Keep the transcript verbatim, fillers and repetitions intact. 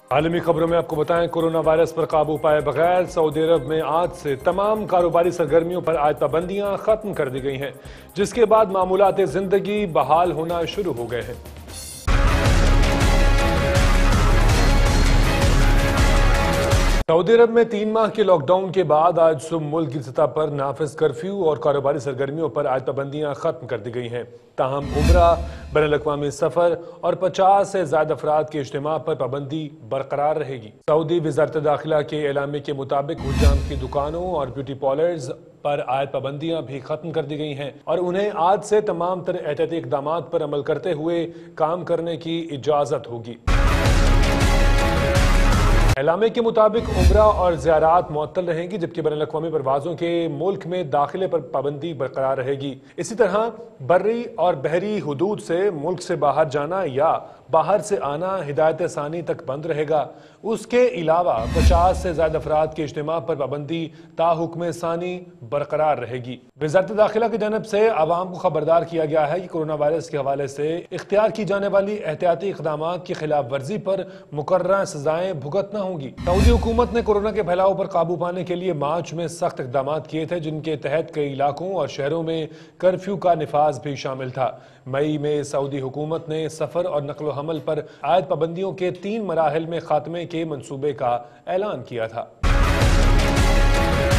عالمی خبروں میں آپ کو بتائیں، کورونا وائرس پر قابو پائے بغیر سعودی عرب میں آج سے تمام کاروباری سرگرمیوں پر عائد پابندیاں ختم کر دی گئی ہیں، جس کے بعد معمولات زندگی بحال ہونا شروع ہو گئے ہیں۔ سعودی عرب میں تین ماہ کے لاک ڈاؤن کے بعد آج صبح ملک کی سطح پر نافذ کرفیو اور کاروباری سرگرمیوں پر عائد پابندیاں ختم کر دی گئی ہیں۔ تاہم عمرہ، بین الاقوامی سفر اور پچاس سے زائد افراد کے اجتماع پر پابندی برقرار رہے گی۔ سعودی وزارت داخلہ کے اعلامیے کے مطابق حجام کی دکانوں اور بیوٹی پارلرز پر عائد پابندیاں بھی ختم کر دی گئی ہیں اور انہیں آج سے تمام تر احتیاطی اقدامات پر عمل کرتے ہوئے کام کرنے کی اجازت ہوگی۔ اعلامیے کے مطابق عمرہ اور زیارات معطل رہیں گی، جبکہ بین الاقوامی پروازوں کے ملک میں داخلے پر پابندی برقرار رہے گی۔ اسی طرح بری اور بحری حدود سے ملک سے باہر جانا یا باہر سے آنا ہدایت ثانی تک بند رہے گا۔ اس کے علاوہ پچاس سے زائد افراد کے اجتماع پر پابندی تا حکم ثانی برقرار رہے گی۔ وزارت داخلہ کی جانب سے عوام کو خبردار کیا گیا ہے کہ کورونا وائرس کے حوالے سے اختیار کی جانے والی احتیاطی اقدامات کی خلاف ورزی پر مقررہ سزائیں بھگتنا ہوں گی۔ سعودی حکومت نے کورونا کے پھیلاؤ پر قابو پانے کے لیے مارچ میں سخت اقدامات کیے تھے، جن کے تحت کئی علاقوں اور شہروں میں کرفیو کا نفاذ بھی شامل تھا۔ مئی میں سعودی حکومت نے سفر اور نقل و حمل پر عائد پابندیوں کے تین مراحل میں خاتمے کے منصوبے کا اعلان کیا تھا۔